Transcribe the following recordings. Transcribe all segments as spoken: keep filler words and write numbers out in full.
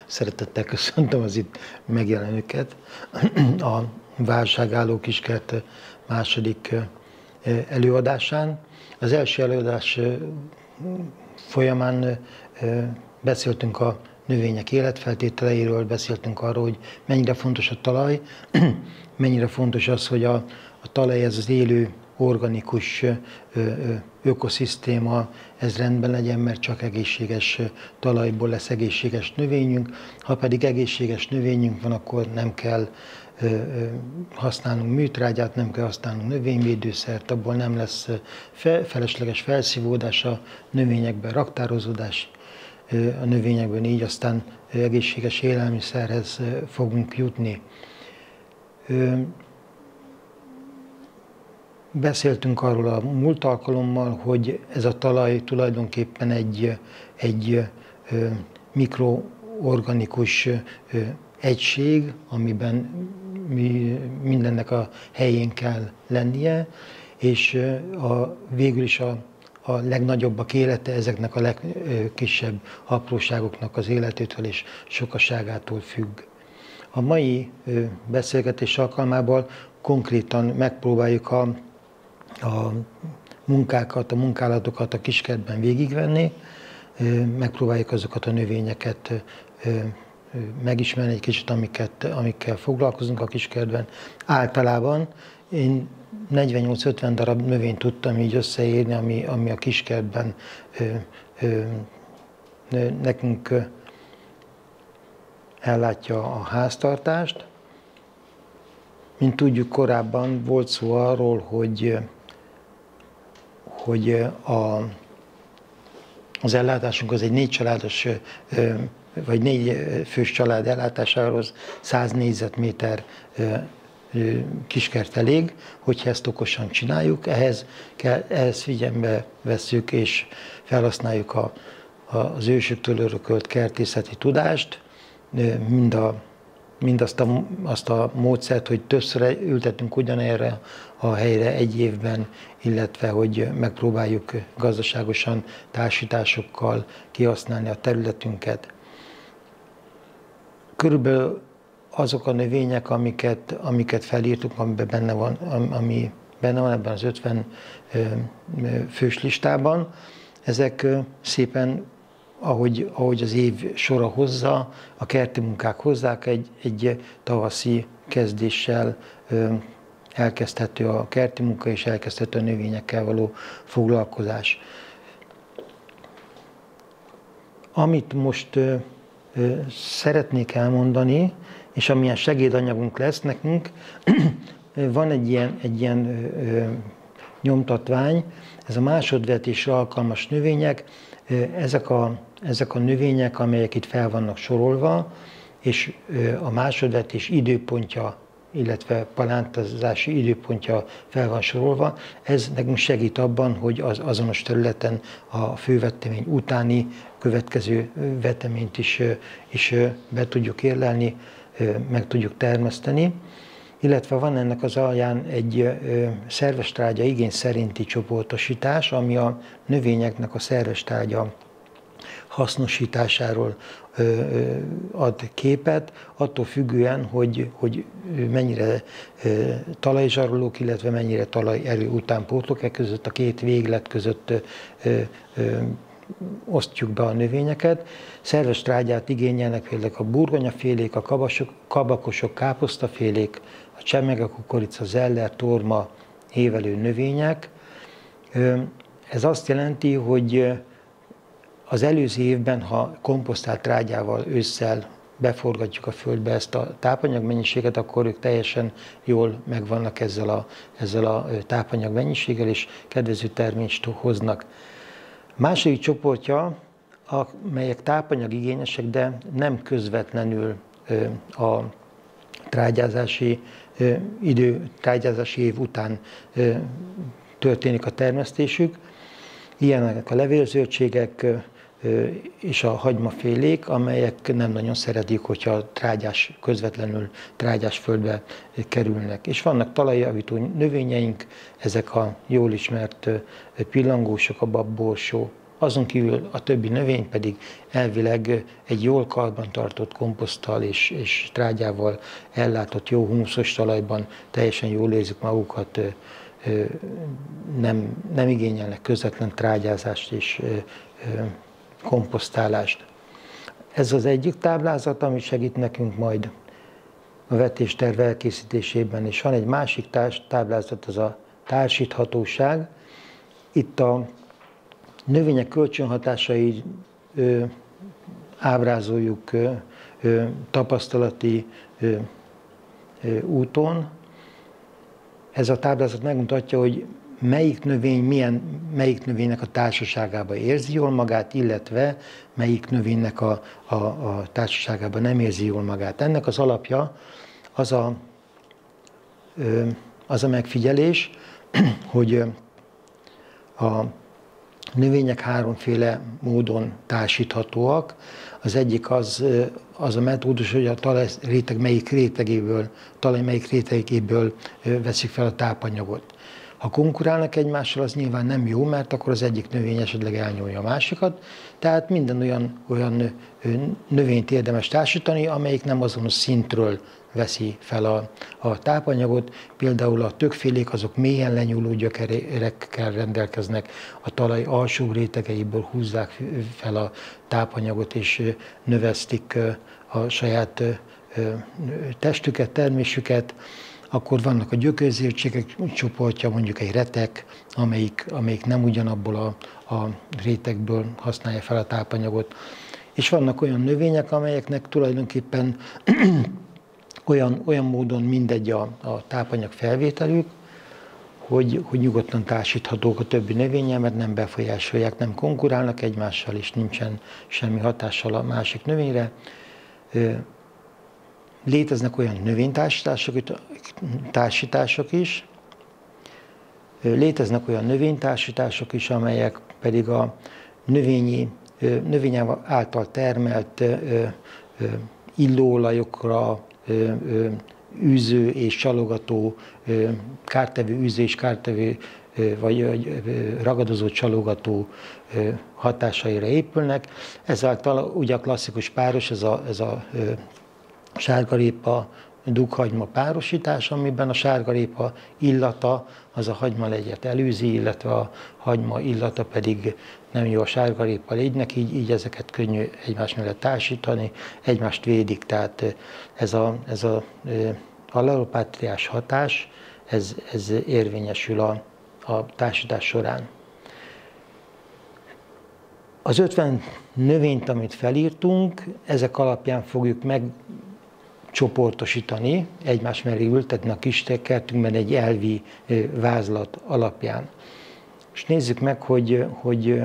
Szeretettel köszöntöm az itt megjelenőket. A Válságálló Kiskert második előadásán. Az első előadás folyamán beszéltünk a növények életfeltételeiről, beszéltünk arról, hogy mennyire fontos a talaj, mennyire fontos az, hogy a, a talaj, ez az élő, organikus ökoszisztéma, ez rendben legyen, mert csak egészséges talajból lesz egészséges növényünk. Ha pedig egészséges növényünk van, akkor nem kell használnunk műtrágyát, nem kell használnunk növényvédőszert, abból nem lesz felesleges felszívódás a növényekben, raktározódás a növényekben, így aztán egészséges élelmiszerhez fogunk jutni. Beszéltünk arról a múlt alkalommal, hogy ez a talaj tulajdonképpen egy, egy mikroorganikus egység, amiben mi, mindennek a helyén kell lennie, és a, végül is a, a legnagyobbak élete ezeknek a legkisebb apróságoknak az életétől és sokaságától függ. A mai beszélgetés alkalmával konkrétan megpróbáljuk a a munkákat, a munkálatokat a kiskertben végigvenni, megpróbáljuk azokat a növényeket megismerni egy kicsit, amiket, amikkel foglalkozunk a kiskertben. Általában én negyvennyolc-ötven darab növényt tudtam így összeírni, ami, ami a kiskertben nekünk ellátja a háztartást. Mint tudjuk, korábban volt szó arról, hogy hogy a, az ellátásunk az egy négy családos, vagy négy fős család ellátásához száz négyzetméter kiskert elég, hogyha ezt okosan csináljuk, ehhez, kell, ehhez figyelembe vesszük és felhasználjuk a, a, az ősöktől örökölt kertészeti tudást, mind a mindazt a, azt a módszert, hogy többször ültetünk ugyanerre a helyre egy évben, illetve hogy megpróbáljuk gazdaságosan társításokkal kihasználni a területünket. Körülbelül azok a növények, amiket, amiket felírtuk, amiben benne van, ami benne van ebben az ötven fős listában, ezek szépen Ahogy, ahogy az év sora hozza, a kerti munkák hozzák, egy, egy tavaszi kezdéssel ö, elkezdhető a kerti munka, és elkezdhető a növényekkel való foglalkozás. Amit most ö, ö, szeretnék elmondani, és amilyen segédanyagunk lesz nekünk, van egy ilyen, egy ilyen ö, nyomtatvány, ez a másodvetésre alkalmas növények. Ezek a, ezek a növények, amelyek itt fel vannak sorolva, és a másodvetés időpontja, illetve palántázási időpontja fel van sorolva, ez nekünk segít abban, hogy az azonos területen a fővetemény utáni következő veteményt is, is be tudjuk érlelni, meg tudjuk termeszteni. Illetve van ennek az alján egy szerves trágya igény szerinti csoportosítás, ami a növényeknek a szerves trágya hasznosításáról ad képet, attól függően, hogy, hogy mennyire talajzsarolók, illetve mennyire talajerő utánpótlók, e között a két véglet között osztjuk be a növényeket. Szerves trágyát igényelnek például a burgonyafélék, a kabasok, kabakosok, káposztafélék, a csemege, kukorica, zeller, torma, évelő növények. Ez azt jelenti, hogy az előző évben, ha komposztált trágyával ősszel beforgatjuk a földbe ezt a tápanyagmennyiséget, akkor ők teljesen jól megvannak ezzel a, ezzel a tápanyagmennyiséggel, és kedvező termést hoznak. Második csoportja, amelyek tápanyagigényesek, de nem közvetlenül a trágyázási idő, trágyázási év után történik a termesztésük. Ilyenek a levélzöldségek és a hagymafélék, amelyek nem nagyon szeretik, hogyha trágyás, közvetlenül trágyás földbe kerülnek. És vannak talajjavító növényeink, ezek a jól ismert pillangósok, a babborsó, Azon kívül a többi növény pedig elvileg egy jól karbantartott komposzttal és, és trágyával ellátott jó humuszos talajban teljesen jól érzik magukat, nem, nem igényelnek közvetlen trágyázást és komposztálást. Ez az egyik táblázat, ami segít nekünk majd a vetésterv elkészítésében, és van egy másik táblázat, az a társíthatóság. Itt a növények kölcsönhatásai ö, ábrázoljuk ö, ö, tapasztalati ö, ö, úton. Ez a táblázat megmutatja, hogy melyik növény, milyen, melyik növénynek a társaságában érzi jól magát, illetve melyik növénynek a, a, a társaságában nem érzi jól magát. Ennek az alapja az a, az a megfigyelés, hogy a növények háromféle módon társíthatóak. Az egyik az, az a metódus, hogy a talaj réteg melyik rétegéből, talaj melyik rétegéből veszik fel a tápanyagot. Ha konkurálnak egymással, az nyilván nem jó, mert akkor az egyik növény esetleg elnyúlja a másikat. Tehát minden olyan, olyan növényt érdemes társítani, amelyik nem azonos szintről veszi fel a, a tápanyagot. Például a többfélék azok mélyen lenyúló gyökerekkel rendelkeznek, a talaj alsó rétegeiből húzzák fel a tápanyagot és növesztik a saját testüket, termésüket. Akkor vannak a gyökörzértségek csoportja, mondjuk egy retek, amelyik, amelyik nem ugyanabból a, a rétegből használja fel a tápanyagot. És vannak olyan növények, amelyeknek tulajdonképpen olyan, olyan módon mindegy a, a tápanyag felvételük, hogy, hogy nyugodtan társíthatók a többi növényel, mert nem befolyásolják, nem konkurálnak egymással, és nincsen semmi hatással a másik növényre. Léteznek olyan növénytársítások társítások is, léteznek olyan növénytársítások is, amelyek pedig a növényi, növény által termelt illóolajokra, űző és csalogató, kártevő űző és kártevő vagy ragadozó csalogató hatásaira épülnek. Ezáltal ugye a klasszikus páros, ez a, ez a sárgarépa, dughagyma párosítás, amiben a sárgarépa illata az a hagymalegyet előzi, illetve a hagyma illata pedig nem jó a sárgarépa légynek, így, így ezeket könnyű egymás mellett társítani, egymást védik, tehát ez a, ez a allelopátriás hatás, ez, ez érvényesül a, a társítás során. Az ötven növényt, amit felírtunk, ezek alapján fogjuk meg csoportosítani, egymás mellé ültetni a kis kertünkben egy elvi vázlat alapján. És nézzük meg, hogy, hogy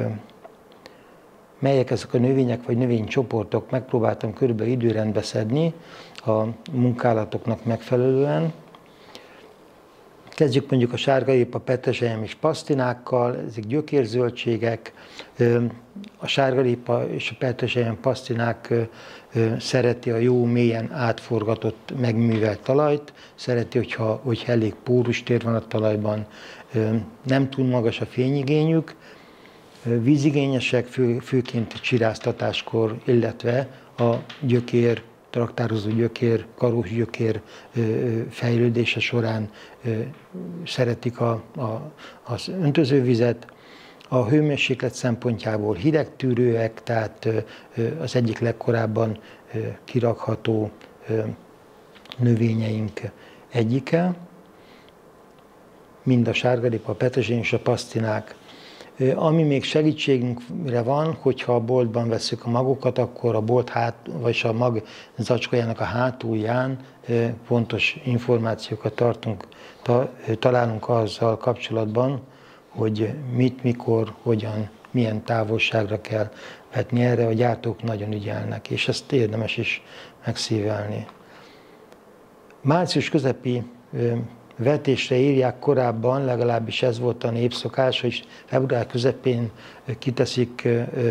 melyek ezek a növények vagy növénycsoportok. Megpróbáltam körülbelül időrendbe szedni a munkálatoknak megfelelően. Kezdjük mondjuk a sárgarépa, petrezselyem és pasztinákkal, ezek gyökérzöldségek. A sárgarépa és a petrezselyem, pasztinák szereti a jó, mélyen átforgatott, megművelt talajt, szereti, hogyha, hogyha elég pórustér van a talajban, nem túl magas a fényigényük, vízigényesek, fő, főként csiráztatáskor, illetve a gyökér, traktározó gyökér, karós gyökér fejlődése során szeretik a, a, az öntözővizet. A hőmérséklet szempontjából hidegtűrőek, tehát az egyik legkorábban kirakható növényeink egyike. Mind a sárgarépa, a petrezselyem és a pasztinák. Ami még segítségünkre van, hogyha a boltban vesszük a magokat, akkor a bolt hát, vagy a mag zacskójának a hátulján pontos információkat tartunk, ta, találunk azzal kapcsolatban, hogy mit, mikor, hogyan, milyen távolságra kell vetni. Erre a gyártók nagyon ügyelnek, és ezt érdemes is megszívelni. Március közepi vetésre írják korábban, legalábbis ez volt a népszokás, hogy február közepén kiteszik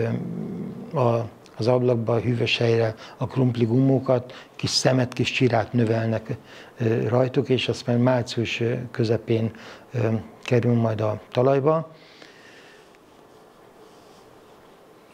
az ablakba, a hűvös helyre a krumpli gumókat, kis szemet, kis csirát növelnek rajtuk, és azt már március közepén kerül majd a talajba.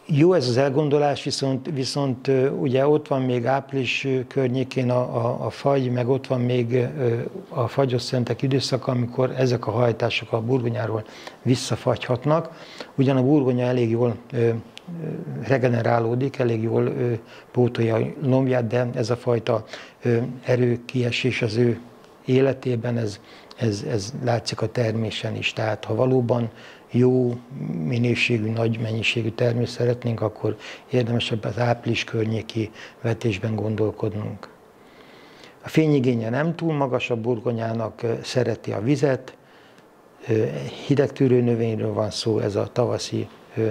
Jó ez az elgondolás, viszont, viszont ugye ott van még április környékén a, a, a fagy, meg ott van még a fagyos szentek időszaka, amikor ezek a hajtások a burgonyáról visszafagyhatnak. Ugyan a burgonya elég jól regenerálódik, elég jól pótolja a lombját, de ez a fajta erőkiesés az ő életében, ez, ez, ez látszik a termésen is. Tehát ha valóban jó minőségű, nagy mennyiségű termést szeretnénk, akkor érdemesebb az április környéki vetésben gondolkodnunk. A fényigénye nem túl magas a burgonyának, szereti a vizet, hidegtűrő növényről van szó, ez a tavaszi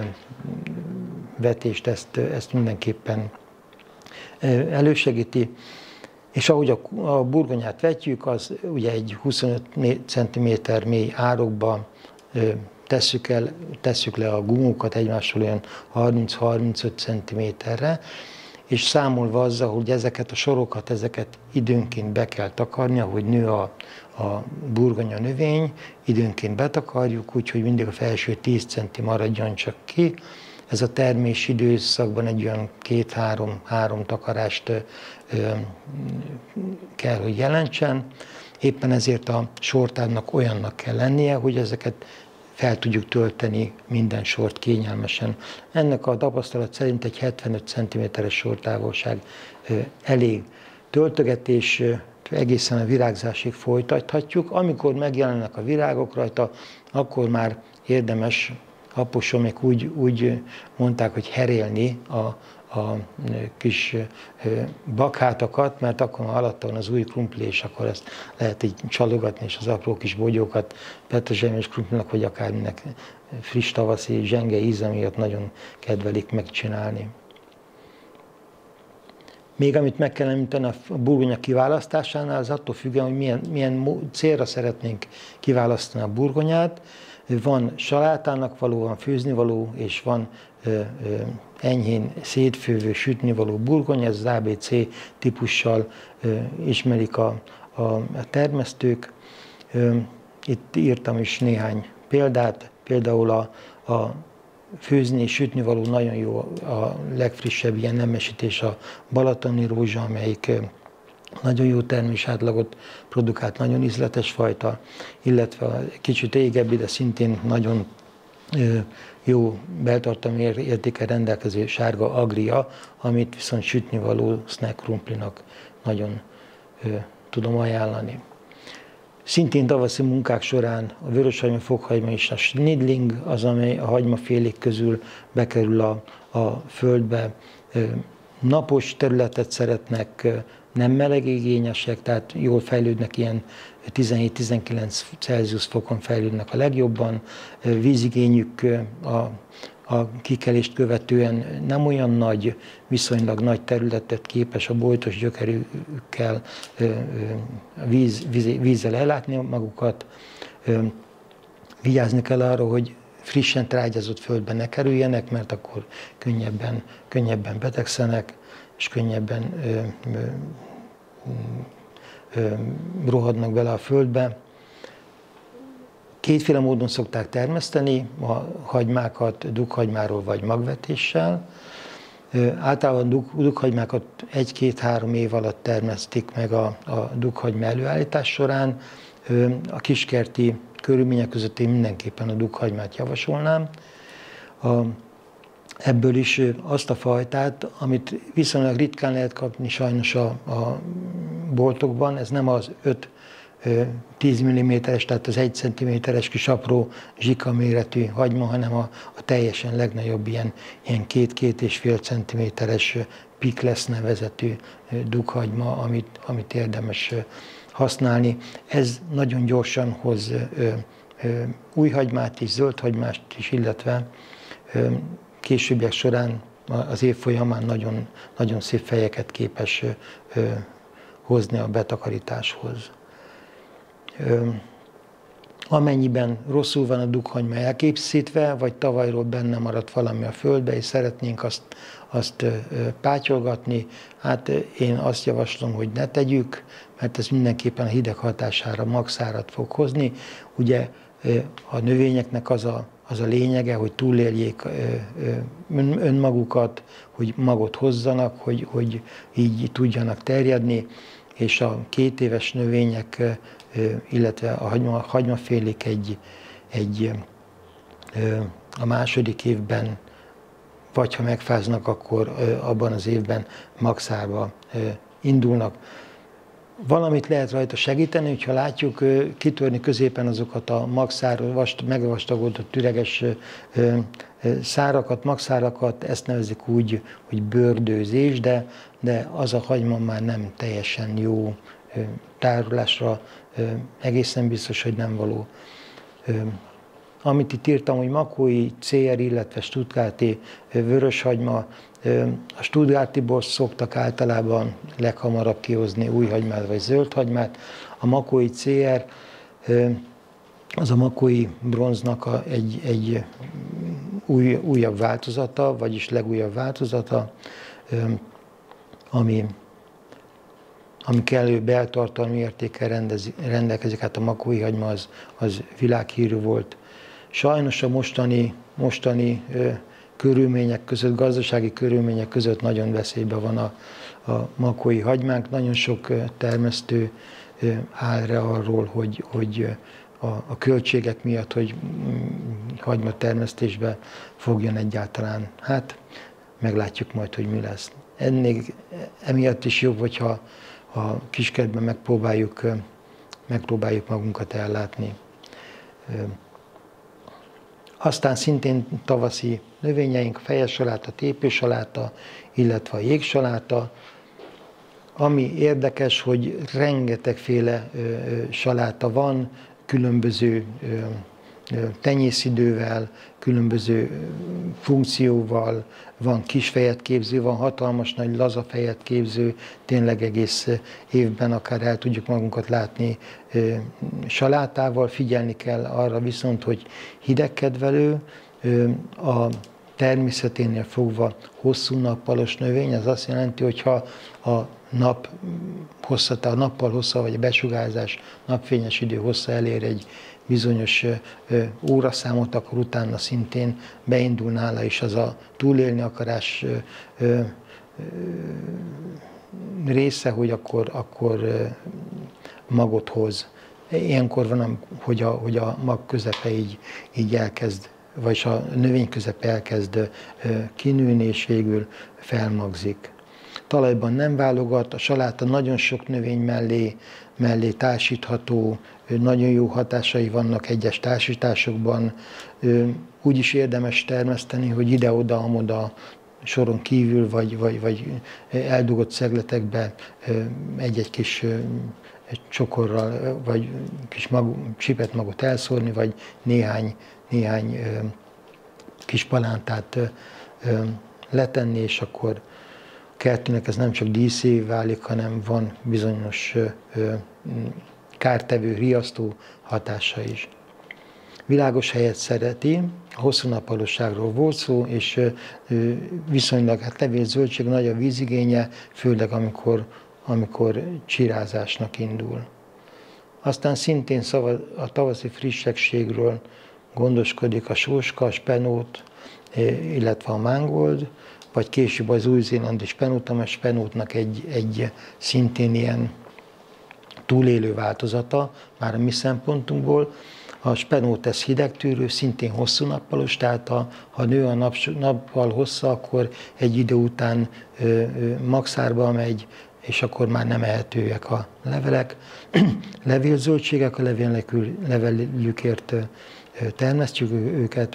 vetést ezt, ezt mindenképpen elősegíti. És ahogy a, a burgonyát vetjük, az ugye egy huszonöt centiméter mély árokba tesszük, el, tesszük le a gumókat egymásról olyan harminc-harmincöt centiméterre, és számolva azzal, hogy ezeket a sorokat, ezeket időnként be kell takarni, ahogy nő a, a burgonya növény, időnként betakarjuk, úgyhogy mindig a felső tíz centi maradjon csak ki. Ez a termés időszakban egy olyan két-három három takarást ö, kell, hogy jelentsen. Éppen ezért a sortárnak olyannak kell lennie, hogy ezeket fel tudjuk tölteni minden sort kényelmesen. Ennek a tapasztalat szerint egy hetvenöt centiméteres sortávolság elég. Töltögetés egészen a virágzásig folytathatjuk. Amikor megjelennek a virágok rajta, akkor már érdemes, apósomik úgy, úgy mondták, hogy herélni a, a kis bakhátakat, mert akkor már alatta van az új krumpli, és akkor ezt lehet így csalogatni, és az apró kis bogyókat petrezselymes krumplinak, vagy akárminek friss tavaszi zsenge íze miatt nagyon kedvelik megcsinálni. Még amit meg kell említeni a burgonya kiválasztásánál, az attól függően, hogy milyen, milyen célra szeretnénk kiválasztani a burgonyát. Van salátának való, van főznivaló, és van ö, ö, enyhén szétfővő, sütnivaló burgonya, ez az á bé cé típussal ö, ismerik a, a, a termesztők. Ö, itt írtam is néhány példát, például a, a főzni és sütnivaló nagyon jó, a legfrissebb ilyen nemesítés a balatoni rózsa, amelyik nagyon jó termésátlagot produkált, nagyon ízletes fajta, illetve a kicsit égebbi, de szintén nagyon jó beltartalmi értékkel rendelkező sárga agria, amit viszont sütnivaló snack krumplinak nagyon tudom ajánlani. Szintén tavaszi munkák során a vöröshagyma, fokhagyma és a schnidling az, amely a hagymafélék közül bekerül a, a földbe. Napos területet szeretnek, nem melegigényesek, tehát jól fejlődnek, ilyen tizenhét-tizenkilenc Celsius fokon fejlődnek a legjobban. Vízigényük a, a kikelést követően nem olyan nagy, viszonylag nagy területet képes a bojtos gyökerükkel víz, víz, vízzel ellátni magukat. Vigyázni kell arra, hogy frissen trágyázott földbe ne kerüljenek, mert akkor könnyebben, könnyebben betegszenek, és könnyebben ö, ö, ö, rohadnak bele a földbe. Kétféle módon szokták termeszteni a hagymákat, dughagymáról vagy magvetéssel. Általában dug, dughagymákat egy-két-három év alatt termesztik meg a, a dughagyma előállítás során. A kiskerti körülmények között én mindenképpen a dughagymát javasolnám. A, ebből is azt a fajtát, amit viszonylag ritkán lehet kapni sajnos a, a boltokban, ez nem az öt-tíz milliméteres, tehát az egy centiméteres kis apró zsika méretű hagyma, hanem a, a teljesen legnagyobb ilyen, ilyen két-két és fél centiméteres Pickles nevezetű dughagyma, amit, amit érdemes használni. Ez nagyon gyorsan hoz ö, ö, új hagymát is, zöld hagymást is, illetve ö, későbbiek során az év folyamán nagyon, nagyon szép fejeket képes ö, hozni a betakarításhoz. Ö, amennyiben rosszul van a dughagyma elkészítve, vagy tavalyról benne maradt valami a földbe, és szeretnénk azt, azt pátyolgatni, hát én azt javaslom, hogy ne tegyük, mert ez mindenképpen a hideg hatására magszárat fog hozni. Ugye A növényeknek az a, az a lényege, hogy túléljék önmagukat, hogy magot hozzanak, hogy, hogy így tudjanak terjedni, és a két éves növények, illetve a hagyma, hagymafélék egy, egy, a második évben, vagy ha megfáznak, akkor abban az évben magszárba indulnak. Valamit lehet rajta segíteni, hogyha látjuk kitörni középen azokat a magszár, megvastagodott üreges szárakat, magszárakat, ezt nevezik úgy, hogy bőrdőzés, de, de az a hagyma már nem teljesen jó tárolásra, egészen biztos, hogy nem való. Amit itt írtam, hogy makói cé er, illetve stuttgarti vöröshagyma, a stuttgartiból szoktak általában leghamarabb kihozni új hagymát vagy zöld hagymát. A makói cé er az a makói bronznak a, egy, egy új, újabb változata, vagyis legújabb változata, ami, ami kellő beltartalmi értékkel rendezi, rendelkezik. Hát a makói hagyma az, az világhírű volt. Sajnos a mostani, mostani ö, körülmények között, gazdasági körülmények között nagyon veszélyben van a, a makói hagymánk. Nagyon sok ö, termesztő ö, áll rá arról, hogy, hogy a, a költségek miatt, hogy hagyma termesztésbe fogjon egyáltalán. Hát meglátjuk majd, hogy mi lesz. Ennél, emiatt is jobb, hogyha a kiskertben megpróbáljuk, megpróbáljuk magunkat ellátni. Aztán szintén tavaszi növényeink, fejesaláta, tépősaláta, illetve a jégsaláta. Ami érdekes, hogy rengetegféle saláta van, különböző tenyészidővel, különböző funkcióval, van kisfejet képző, van hatalmas nagy laza fejet képző, tényleg egész évben akár el tudjuk magunkat látni salátával. Figyelni kell arra viszont, hogy hidegkedvelő, a természeténél fogva hosszú nappalos növény, ez azt jelenti, hogy ha a nap hosszata, a nappal hossza, vagy a besugárzás, napfényes idő hossza elér egy bizonyos óraszámot, akkor utána szintén beindul nála is az a túlélni akarás része, hogy akkor, akkor magot hoz. Ilyenkor van, hogy a, hogy a mag közepe így, így elkezd, vagyis a növény közepe elkezd kinőni, és végül felmagzik. Talajban nem válogat, a saláta nagyon sok növény mellé, mellé társítható, nagyon jó hatásai vannak egyes társításokban. Úgy is érdemes termeszteni, hogy ide-oda, amoda soron kívül, vagy, vagy, vagy eldugott szegletekbe egy-egy kis csokorral, vagy kis mag, csipet magot elszórni, vagy néhány, néhány kis palántát letenni, és akkor a kertőnek ez nem csak díszé válik, hanem van bizonyos kártevő, riasztó hatása is. Világos helyet szereti, a hosszú nappalosságról volt szó, és viszonylag hát levél zöldség, nagy a vízigénye, főleg amikor, amikor csirázásnak indul. Aztán szintén szava, a tavaszi frissességről gondoskodik a sóska, a spenót, illetve a mangold, vagy később az új-zélandi spenót, amely spenótnak egy, egy szintén ilyen túlélő változata, már a mi szempontunkból. A spenót ez hidegtűrő, szintén hosszú nappalos, tehát ha, ha nő a nap, nappal hossza, akkor egy idő után ö, ö, magszárba megy, és akkor már nem ehetőek a levelek. Levélzöldségek, a levelükért termesztjük őket.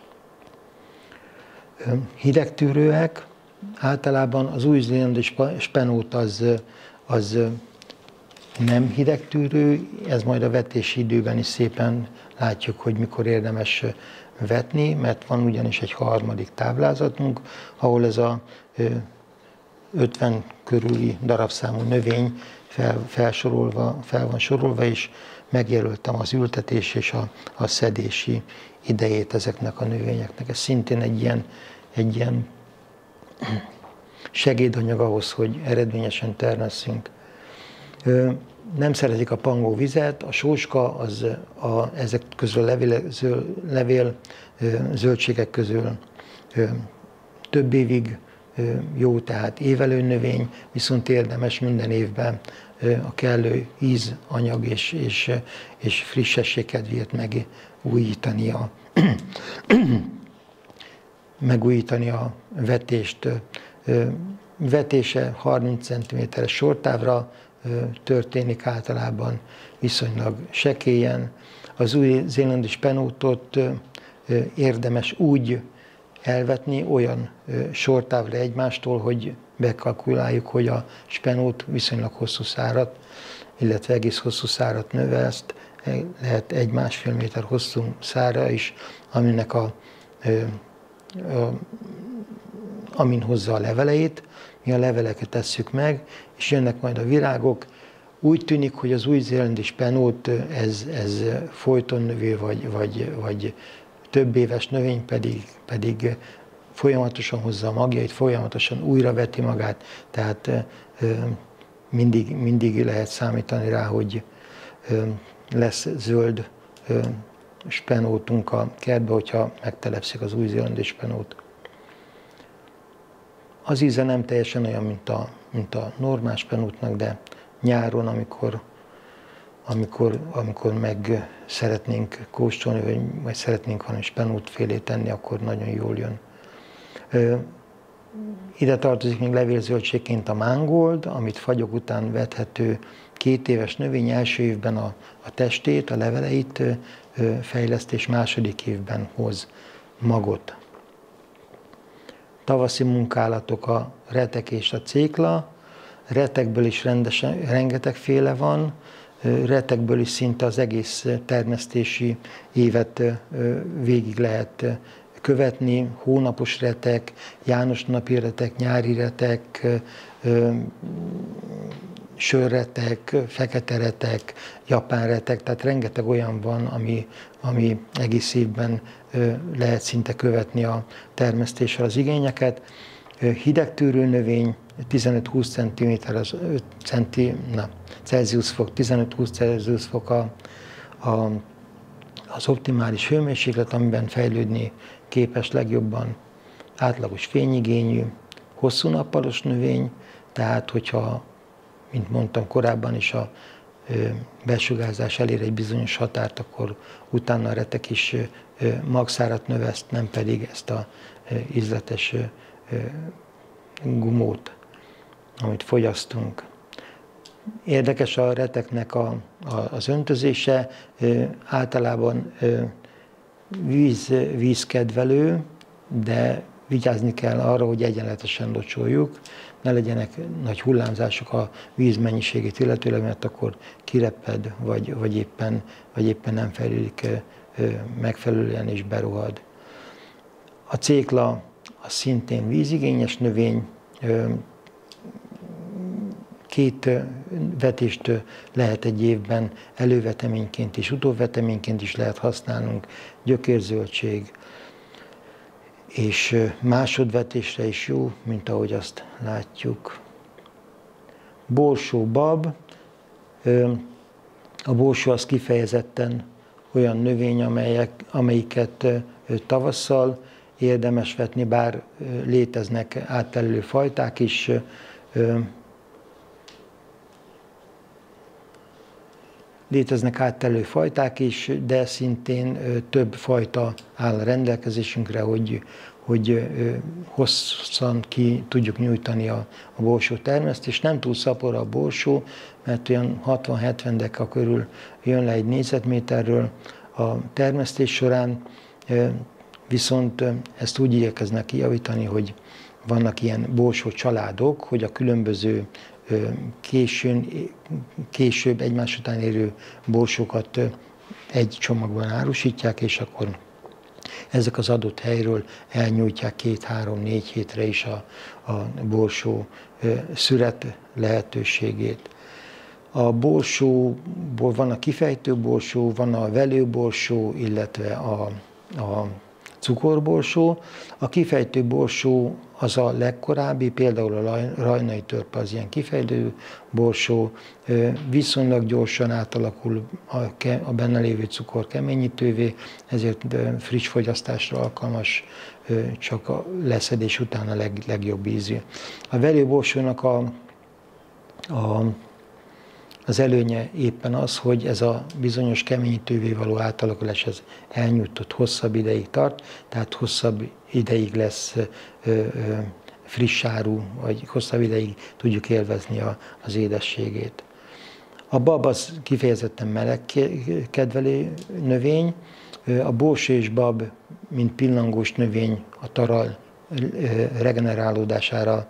Hidegtűrőek, általában az új-zélandi spenót az, az nem hidegtűrő, ez majd a vetési időben is szépen látjuk, hogy mikor érdemes vetni, mert van ugyanis egy harmadik táblázatunk, ahol ez a ötven körüli darabszámú növény fel, felsorolva, fel van sorolva, és megjelöltem az ültetés és a, a szedési idejét ezeknek a növényeknek. Ez szintén egy ilyen, egy ilyen segédanyag ahhoz, hogy eredményesen termesszünk. Nem szeretik a pangó vizet, a sóska az a, ezek közül a levél, zöld, levél zöldségek közül több évig jó, tehát évelő növény, viszont érdemes minden évben a kellő ízanyag és, és, és frissesség kedvéért megújítani a, megújítani a vetést. Vetése harminc centiméteres sortávra történik általában, viszonylag sekélyen. Az új-zélandi spenótot érdemes úgy elvetni olyan sortávra egymástól, hogy bekalkuláljuk, hogy a spenót viszonylag hosszú szárat, illetve egész hosszú szárat növe, ezt lehet egy-másfél méter hosszú szára is, aminek a, a, amin hozza a leveleit. Mi a leveleket tesszük meg, és jönnek majd a virágok. Úgy tűnik, hogy az új-zélandi spenót ez, ez folyton növő, vagy, vagy, vagy több éves növény pedig, pedig folyamatosan hozza a magjait, folyamatosan újra veti magát, tehát mindig, mindig lehet számítani rá, hogy lesz zöld spenótunk a kertbe, hogyha megtelepszik az új-zélandi spenót. Az íze nem teljesen olyan, mint a, mint a normál spenótnak, de nyáron, amikor, amikor, amikor meg szeretnénk kóstolni, vagy, vagy szeretnénk valami spenótfélét tenni, akkor nagyon jól jön. Ide tartozik még levélzöldségként a mángold, amit fagyok után vethető két éves növény, első évben a, a testét, a leveleit fejleszt, és második évben hoz magot. Tavaszi munkálatok a retek és a cékla. Retekből is rendesen, rengetegféle van, retekből is szinte az egész termesztési évet végig lehet követni. Hónapos retek, János napi retek, nyári retek, sörretek, fekete retek, japán retek, tehát rengeteg olyan van, ami, ami egész évben lehet szinte követni a termesztéssel az igényeket. Hidegtűrő növény, tizenöt-húsz centiméter az öt centi, na, Celsius fok, tizenöt-húsz Celsius fok a, a, az optimális hőmérséklet, amiben fejlődni képes legjobban. Átlagos fényigényű, hosszú nappalos növény, tehát hogyha, mint mondtam korábban is, a besugárzás elér egy bizonyos határt, akkor utána a retek is magszárat növeszt, nem pedig ezt a ízletes gumót, amit fogyasztunk. Érdekes a reteknek a, a, az öntözése, általában víz, vízkedvelő, de vigyázni kell arra, hogy egyenletesen locsoljuk, ne legyenek nagy hullámzások a víz mennyiségét illetőleg, mert akkor kireped, vagy, vagy, éppen, vagy éppen nem fejlődik megfelelően és berohad. A cékla az szintén vízigényes növény, két vetést lehet egy évben előveteményként és utóveteményként is lehet használnunk, gyökérzöldség, és másodvetésre is jó, mint ahogy azt látjuk. Borsó bab, a borsó az kifejezetten olyan növény, amelyek, amelyiket tavasszal érdemes vetni, bár léteznek áttelelő fajták is. Léteznek áttelő fajták is, de szintén több fajta áll a rendelkezésünkre, hogy, hogy hosszan ki tudjuk nyújtani a, a borsó termesztést. Nem túl szapora a borsó, mert olyan hatvan-hetven deka körül jön le egy négyzetméterről a termesztés során, viszont ezt úgy igyekeznek kijavítani, hogy vannak ilyen borsó családok, hogy a különböző későn, később egymás után érő borsókat egy csomagban árusítják, és akkor ezek az adott helyről elnyújtják két-három-négy hétre is a, a borsó szüret lehetőségét. A borsóból van a kifejtő borsó, van a velőborsó, illetve a, a cukorborsó. A kifejtő borsó az a legkorábbi, például a rajnai törpe az ilyen kifejtő borsó, viszonylag gyorsan átalakul a benne lévő cukor keményítővé, ezért friss fogyasztásra alkalmas, csak a leszedés után a leg, legjobb ízű. A velőborsónak a, a Az előnye éppen az, hogy ez a bizonyos keményítővé való átalakulás ez elnyújtott, hosszabb ideig tart, tehát hosszabb ideig lesz ö, ö, friss áru, vagy hosszabb ideig tudjuk élvezni a, az édességét. A bab az kifejezetten meleg kedvelő növény, a borsó és bab, mint pillangós növény a taral regenerálódására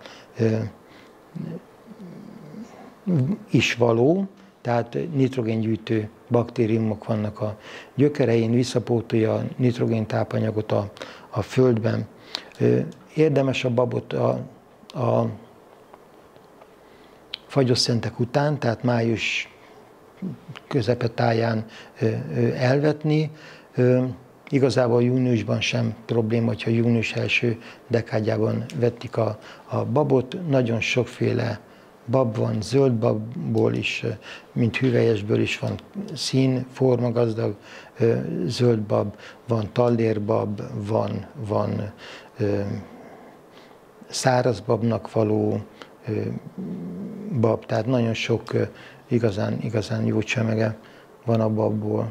is való, tehát nitrogéngyűjtő baktériumok vannak a gyökerein, visszapótolja a nitrogén tápanyagot a, a földben. Érdemes a babot a, a fagyos-szentek után, tehát május közepetáján elvetni. Igazából júniusban sem probléma, hogyha június első dekádjában vetik a, a babot. Nagyon sokféle bab van, zöld babból is, mint hüvelyesből is van szín, formagazdag zöld bab, van tallérbab, van, van száraz babnak való bab, tehát nagyon sok igazán, igazán jó csemege van a babból.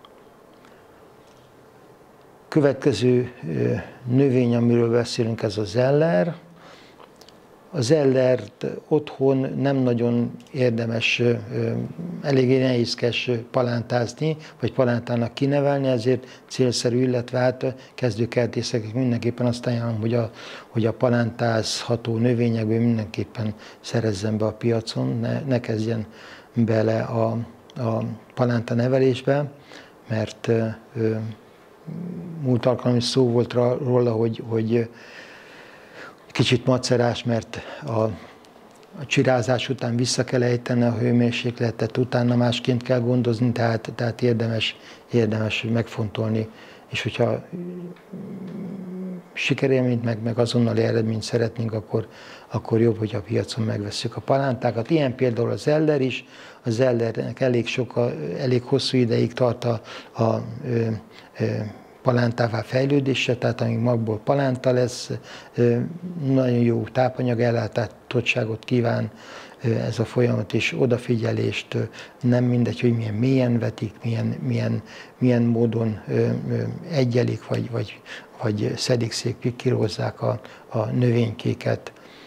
Következő növény, amiről beszélünk, ez a zeller. A zellert otthon nem nagyon érdemes, eléggé nehézkes palántázni, vagy palántának kinevelni, ezért célszerű, illetve hát kezdőkertészeknek mindenképpen azt ajánlom, hogy a, hogy a palántázható növényekből mindenképpen szerezzen be a piacon, ne, ne kezdjen bele a, a palánta nevelésbe, mert ö, múlt alkalommal is szó volt róla, hogy, hogy kicsit macerás, mert a, a csirázás után vissza kell ejteni a hőmérsékletet, utána másként kell gondozni, tehát, tehát érdemes, érdemes megfontolni. És hogyha sikerélményt, meg, meg azonnali eredményt szeretnénk, akkor, akkor jobb, hogy a piacon megvesszük a palántákat. Ilyen például a zeller is. A zellernek elég, sok, elég hosszú ideig tart a, a, a, a palántává fejlődése, tehát amíg magból palánta lesz, nagyon jó tápanyagellátottságot kíván ez a folyamat, és odafigyelést, nem mindegy, hogy milyen mélyen vetik, milyen, milyen, milyen módon egyelik, vagy, vagy, vagy szedik szét, pikkírozzák a, a növénykéket.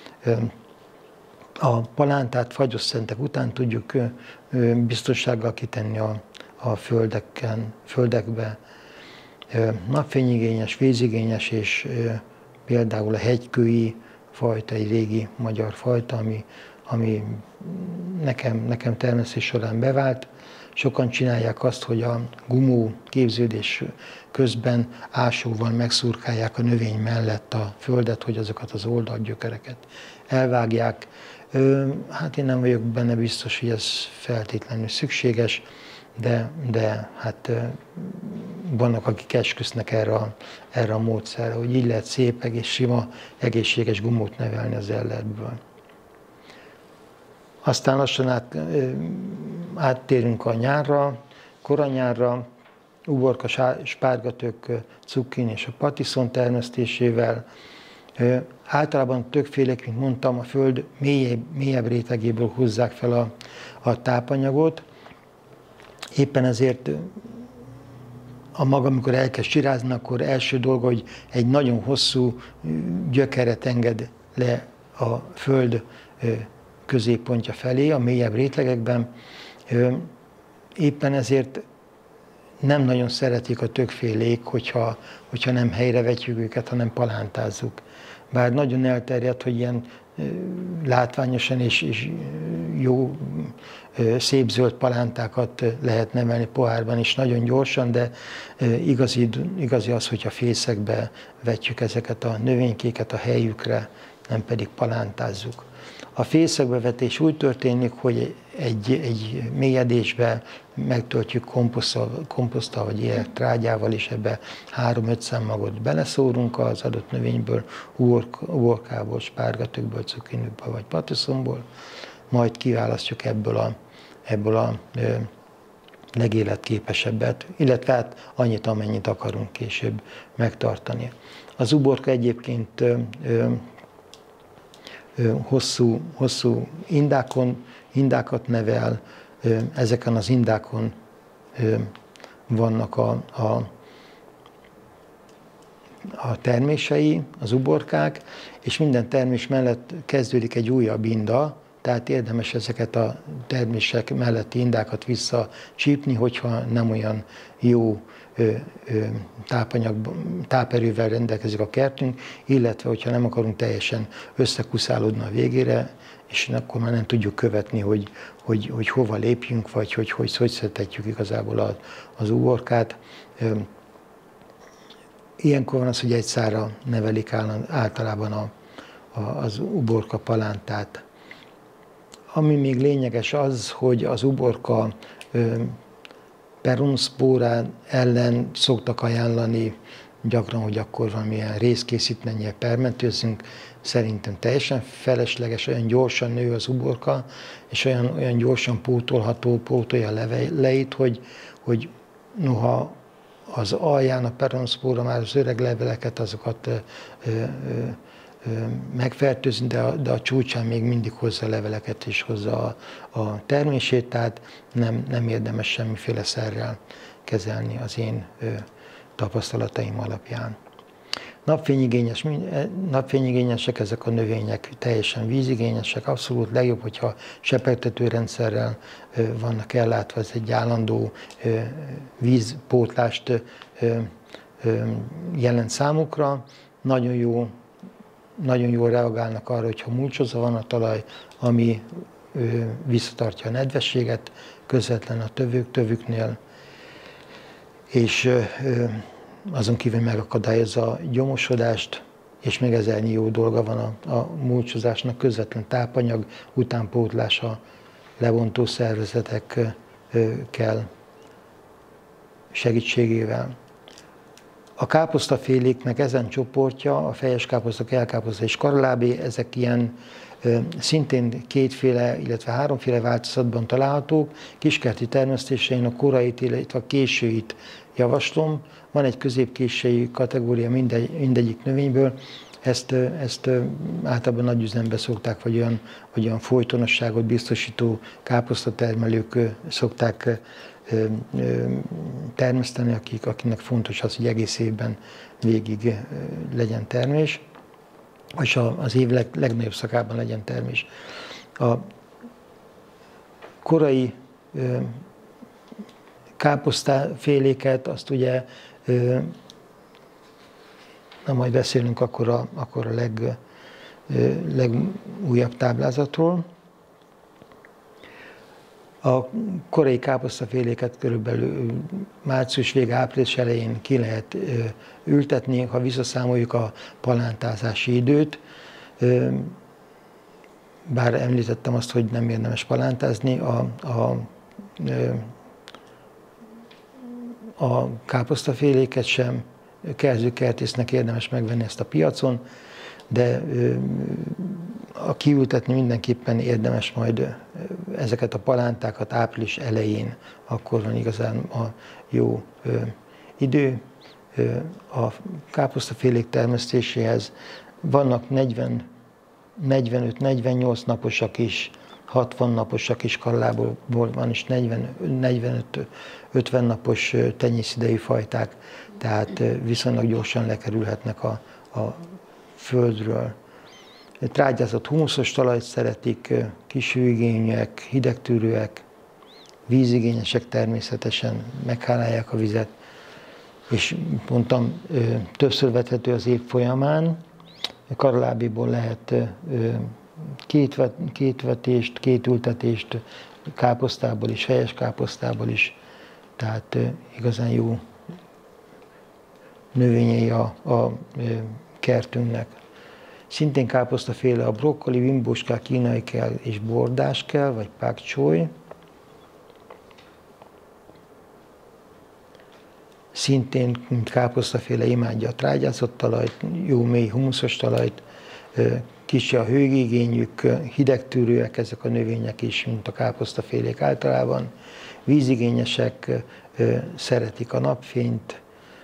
A palántát fagyos-szentek után tudjuk biztonsággal kitenni a, a földeken, földekbe. Napfényigényes, vízigényes, és például a hegykői fajta, egy régi magyar fajta, ami, ami nekem, nekem termesztés során bevált. Sokan csinálják azt, hogy a gumó képződés közben ásóval megszurkálják a növény mellett a földet, hogy azokat az oldalgyökereket elvágják. Hát én nem vagyok benne biztos, hogy ez feltétlenül szükséges, de, de hát vannak, akik esküsznek erre a, erre a módszerre, hogy így lehet szép, egész sima, egészséges gumót nevelni az zellerből. Aztán lassan át, áttérünk a nyárra, koranyárra, uborka, spárgatök, cukin és a patiszon termesztésével. Általában többfélék, mint mondtam, a föld mélyebb, mélyebb rétegéből húzzák fel a, a tápanyagot. Éppen ezért a maga, amikor elkezd csirázni, akkor első dolga, hogy egy nagyon hosszú gyökeret enged le a föld középpontja felé, a mélyebb rétegekben. Éppen ezért nem nagyon szeretik a többfélék, hogyha, hogyha nem helyrevetjük őket, hanem palántázzuk. Bár nagyon elterjedt, hogy ilyen látványosan és, és jó, szép zöld palántákat lehet nevelni pohárban is nagyon gyorsan, de igazi, igazi az, hogyha fészekbe vetjük ezeket a növénykéket a helyükre, nem pedig palántázzuk. A fészekbevetés úgy történik, hogy egy, egy mélyedésbe megtöltjük komposzttal, komposzttal vagy ilyen trágyával, és ebbe három-öt magot beleszórunk az adott növényből, uborkából, spárgatökből, cukiniből vagy patiszomból, majd kiválasztjuk ebből a, ebből a ö, legéletképesebbet, illetve hát annyit, amennyit akarunk később megtartani. Az uborka egyébként ö, ö, ö, hosszú, hosszú indákon, indákat nevel, ö, ezeken az indákon ö, vannak a, a, a termései, az uborkák, és minden termés mellett kezdődik egy újabb inda, tehát érdemes ezeket a termések melletti indákat visszacsípni, hogyha nem olyan jó ö, ö, tápanyag, táperővel rendelkezik a kertünk, illetve hogyha nem akarunk teljesen összekuszálódni a végére, és akkor már nem tudjuk követni, hogy, hogy, hogy hova lépjünk, vagy hogy hogy, hogy szedhetjük igazából az, az uborkát. Ilyenkor van az, hogy egy szárra nevelik általában a, a, az uborka palántát. Ami még lényeges az, hogy az uborka peronoszpórá ellen szoktak ajánlani gyakran, hogy akkor valamilyen részkészítménnyel permetőzzünk. Szerintem teljesen felesleges, olyan gyorsan nő az uborka, és olyan, olyan gyorsan pótolható, pótolja a leveleit, hogy, hogy noha az alján a peronoszpóra már az öreg leveleket, azokat ö, ö, megfertőzni, de a, de a csúcsán még mindig hozza a leveleket és hozza a, a termését, tehát nem, nem érdemes semmiféle szerrel kezelni az én ö, tapasztalataim alapján. Napfényigényes, napfényigényesek ezek a növények, teljesen vízigényesek, abszolút legjobb, hogyha sepegtető rendszerrel ö, vannak ellátva, ez egy állandó ö, vízpótlást ö, ö, jelent számukra, nagyon jó Nagyon jól reagálnak arra, hogyha mulcsozva van a talaj, ami ö, visszatartja a nedvességet, közvetlen a tövük, tövüknél, és ö, azon kívül megakadályozza a gyomosodást, és még ezernyi jó dolga van a, a mulcsozásnak, közvetlen tápanyag utánpótlása, levontó szervezetekkel segítségével. A káposztaféléknek ezen csoportja, a fejes káposzta, kelkáposzta és karalábé, ezek ilyen ö, szintén kétféle, illetve háromféle változatban találhatók. Kiskerti termesztésein a korait, illetve a későit javaslom. Van egy középkésői kategória mindegy, mindegyik növényből. Ezt, ezt általában nagy üzembe szokták, vagy olyan, vagy olyan folytonosságot biztosító káposztatermelők szokták termeszteni, akik, akinek fontos az, hogy egész évben végig legyen termés, és az év leg, legnagyobb szakában legyen termés. A korai káposztaféléket, azt ugye, na majd beszélünk akkor a, akkor a leg, legújabb táblázatról. A korai káposztaféléket körülbelül március vége, április elején ki lehet ültetni, ha visszaszámoljuk a palántázási időt. Bár említettem azt, hogy nem érdemes palántázni, a, a, a káposztaféléket sem kerzőkertésznek érdemes megvenni ezt a piacon, de a kiültetni mindenképpen érdemes majd ezeket a palántákat április elején, akkor van igazán a jó ö, idő ö, a káposztafélék termesztéséhez. Vannak negyven-negyvenöt negyvennyolc naposak is, hatvan naposak is, karalából van is negyvenöt ötven napos tenyészidejű fajták, tehát viszonylag gyorsan lekerülhetnek a, a földről. Trágyázott humuszos talajt szeretik, kisűigényűek, hidegtűrőek, vízigényesek természetesen, meghálálják a vizet, és mondtam, többször vethető az év folyamán. Karalábéból lehet két, vet, két vetést, két ültetést, káposztából is, fejes káposztából is, tehát igazán jó növényei a, a kertünknek. Szintén káposztaféle a brokkoli, bimboskák, kínai kell és bordás kell, vagy pak choi. Szintén, mint káposztaféle imádja a trágyázott talajt, jó mély humuszos talajt, kicsi a hőigényük, hidegtűrőek ezek a növények is, mint a káposztafélék általában. Vízigényesek, szeretik a napfényt,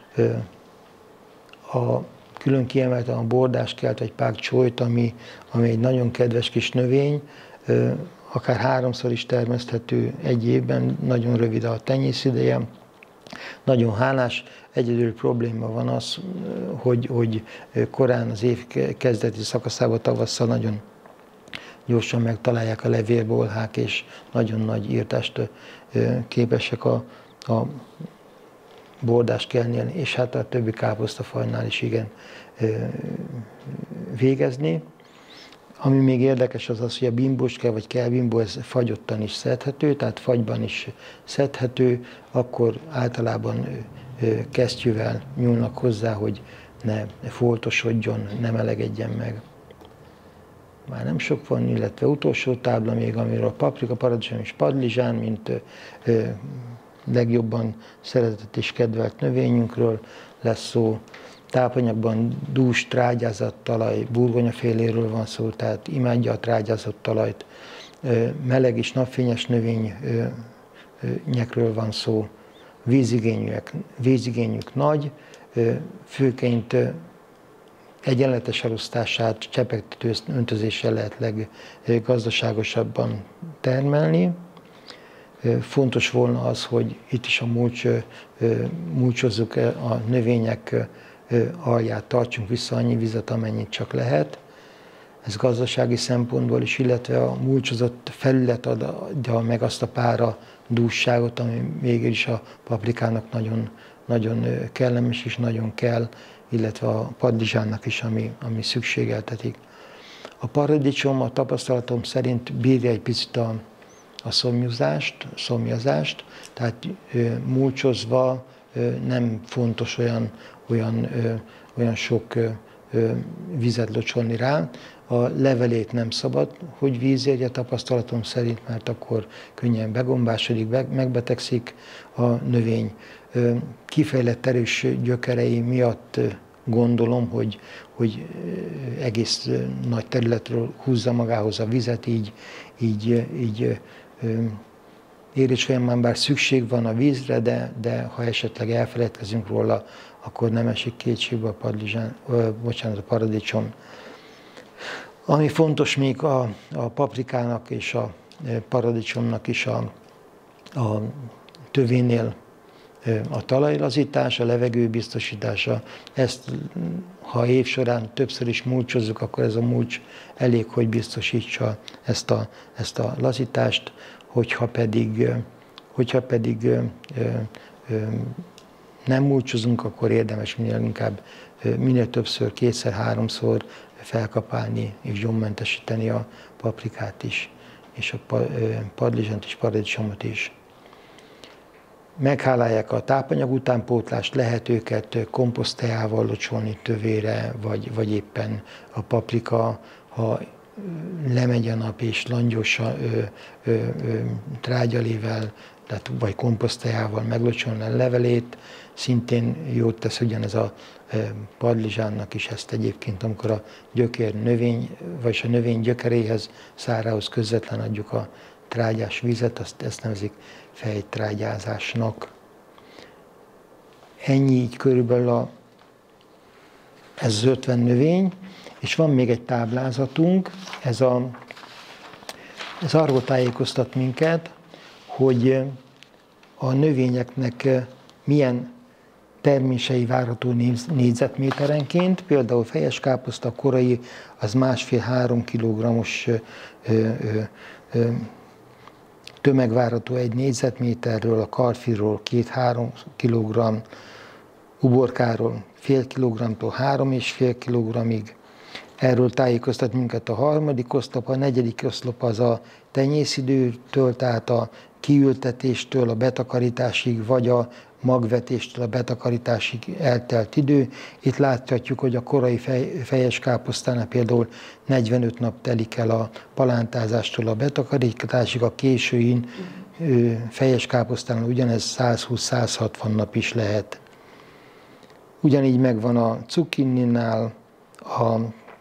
a külön kiemelten a bordáskelt vagy pak choit, ami, ami egy nagyon kedves kis növény, akár háromszor is termeszthető egy évben, nagyon rövid a tenyészideje. Nagyon hálás, egyedül probléma van az, hogy, hogy korán az év kezdeti szakaszában tavasszal nagyon gyorsan megtalálják a levélbolhák, és nagyon nagy írtást képesek a, a bordáskelnél, és hát a többi káposztafajnál is igen végezni. Ami még érdekes az az, hogy a bimboske vagy kelbimbó, ez fagyottan is szedhető, tehát fagyban is szedhető, akkor általában kesztyűvel nyúlnak hozzá, hogy ne foltosodjon, ne melegedjen meg. Már nem sok van, illetve utolsó tábla még, amiről a paprika, paradicsom és padlizsán, mint legjobban szeretett és kedvelt növényünkről lesz szó. Tápanyagban dús, trágyázott talaj, burgonyaféléről van szó, tehát imádja a trágyázott talajt. Meleg és napfényes növényekről van szó. Vízigényük, vízigényük nagy, főként egyenletes elosztását csepegtető öntözéssel lehet leggazdaságosabban termelni. Fontos volna az, hogy itt is a mulcs, mulcsozzuk a növények alját, tartsunk vissza annyi vizet, amennyit csak lehet. Ez gazdasági szempontból is, illetve a mulcsozott felület adja meg azt a pára dússágot, ami mégis a paprikának nagyon, nagyon kellemes és nagyon kell, illetve a padlizsánnak is, ami, ami szükségeltetik. A paradicsom a tapasztalatom szerint bírja egy picit a, a szomjuzást, szomjazást, tehát mulcsozva nem fontos olyan, olyan, olyan sok vizet locsolni rá. A levelét nem szabad, hogy víz érje tapasztalatom szerint, mert akkor könnyen begombásodik, megbetegszik a növény. Kifejlett erős gyökerei miatt gondolom, hogy, hogy egész nagy területről húzza magához a vizet, így, így, így érés folyamán bár szükség van a vízre, de, de ha esetleg elfeledkezünk róla, akkor nem esik kétségbe a padlizsán, ö, bocsánat, a paradicsom. Ami fontos még a, a paprikának és a paradicsomnak is a, a tövénél a talajlazítás, a levegő biztosítása. Ezt, ha év során többször is mulcsozzuk, akkor ez a mulcs elég, hogy biztosítsa ezt a, ezt a lazítást, hogyha pedig, hogyha pedig ö, ö, nem mulcsozunk, akkor érdemes minél inkább, minél többször, kétszer, háromszor felkapálni és gyommentesíteni a paprikát is, és a padlizsánt és paradicsomot is. Meghálálják a tápanyag utánpótlást, lehet őket komposzteával locsolni tövére, vagy, vagy éppen a paprika, ha lemegy a nap és langyos trágyalével, tehát vagy komposzteával meglocsolni a levelét, szintén jót tesz ugyanez a padlizsánnak is, ezt egyébként, amikor a gyökér növény, vagy a növény gyökeréhez, szárához közvetlen adjuk a trágyás vizet, azt ezt nevezik fejtrágyázásnak. Ennyi így körülbelül a, ez az ötven növény, és van még egy táblázatunk, ez, a, ez arról tájékoztat minket, hogy a növényeknek milyen termései várható négyzetméterenként, például fejes káposzta korai, az másfél-három kilogrammos tömeg várható egy négyzetméterről, a karfiról két-három kilogramm, uborkáról fél kilogramtól három és fél kilogrammig. Erről tájékoztat minket a harmadik oszlop, a negyedik oszlop az a tenyészidőtől, tehát a kiültetéstől a betakarításig, vagy a magvetéstől a betakarításig eltelt idő. Itt láthatjuk, hogy a korai fej, fejes káposztánál például negyvenöt nap telik el a palántázástól a betakarításig, a későin fejes káposztánál ugyanez százhúsz-százhatvan nap is lehet. Ugyanígy megvan a cukkininál, a,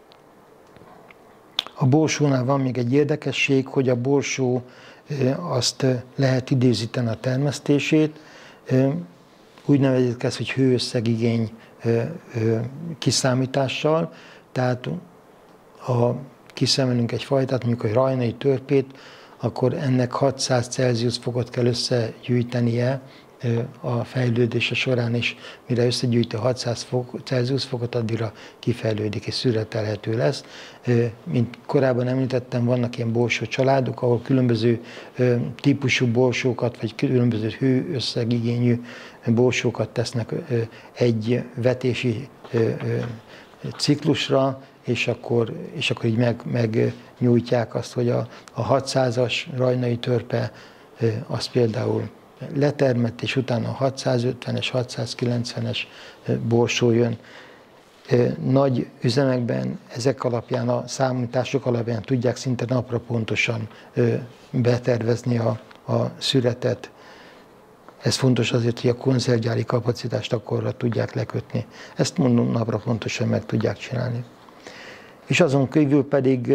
a borsónál van még egy érdekesség, hogy a borsó azt lehet időzíteni a termesztését, úgy nevezik ezt, hogy hőösszegigény kiszámítással, tehát ha kiszemelünk egy fajtát, mondjuk egy rajnai törpét, akkor ennek hatszáz Celsius fokot kell összegyűjtenie a fejlődése során, és mire összegyűjti a hatszáz Celsius fokot, addigra kifejlődik és szüretelhető lesz. Mint korábban említettem, vannak ilyen borsó családok, ahol különböző típusú borsókat, vagy különböző hőösszegigényű borsókat tesznek egy vetési ciklusra, és akkor, és akkor így meg, megnyújtják azt, hogy a, a hatszázas rajnai törpe az például letermett, és utána a hatszázötvenes, hatszázkilencvenes borsó jön. Nagy üzemekben ezek alapján, a számítások alapján tudják szinte napra pontosan betervezni a, a szüretet. Ez fontos azért, hogy a konzervgyári kapacitást akkorra tudják lekötni. Ezt mondom, napra pontosan meg tudják csinálni. És azon kívül pedig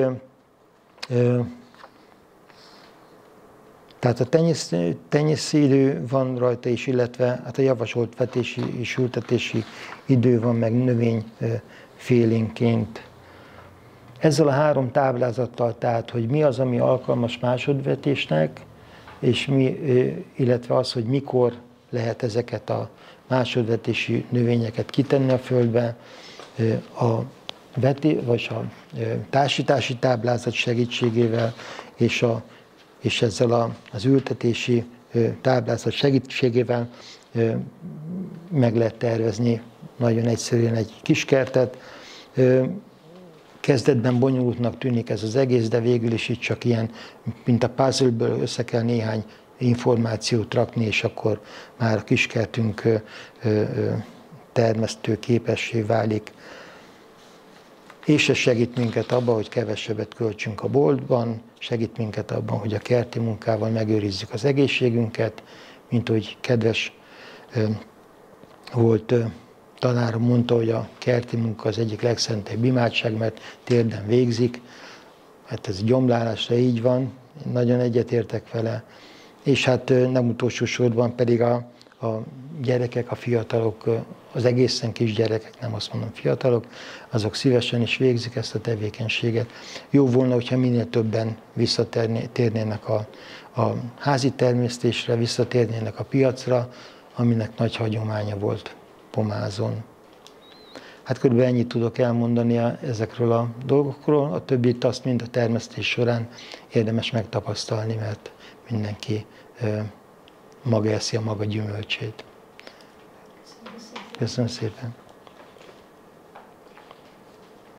tehát a tenyésztési idő van rajta is, illetve hát a javasolt vetési és ültetési idő van meg növényfélénként. Ezzel a három táblázattal, tehát, hogy mi az, ami alkalmas másodvetésnek, és mi, illetve az, hogy mikor lehet ezeket a másodvetési növényeket kitenni a földbe, a veté, vagy a társítási táblázat segítségével, és a és ezzel a, az ültetési táblázat segítségével meg lehet tervezni nagyon egyszerűen egy kiskertet. Kezdetben bonyolultnak tűnik ez az egész, de végül is itt csak ilyen, mint a puzzleből össze kell néhány információt rakni, és akkor már a kiskertünk termesztő képessé válik. És ez segít minket abban, hogy kevesebbet költsünk a boltban, segít minket abban, hogy a kerti munkával megőrizzük az egészségünket, mint hogy kedves volt tanárom mondta, hogy a kerti munka az egyik legszentebb imádság, mert térden végzik. Hát ez gyomlálásra így van, nagyon egyetértek vele. És hát nem utolsó sorban pedig a, a gyerekek, a fiatalok, az egészen kis gyerekek, nem azt mondom fiatalok, azok szívesen is végzik ezt a tevékenységet. Jó volna, hogyha minél többen visszatérnének a, a házi termesztésre, visszatérnének a piacra, aminek nagy hagyománya volt Pomázon. Hát körülbelül ennyit tudok elmondani ezekről a dolgokról, a többit azt mind a termesztés során érdemes megtapasztalni, mert mindenki maga eszi a maga gyümölcsét. Köszönöm szépen!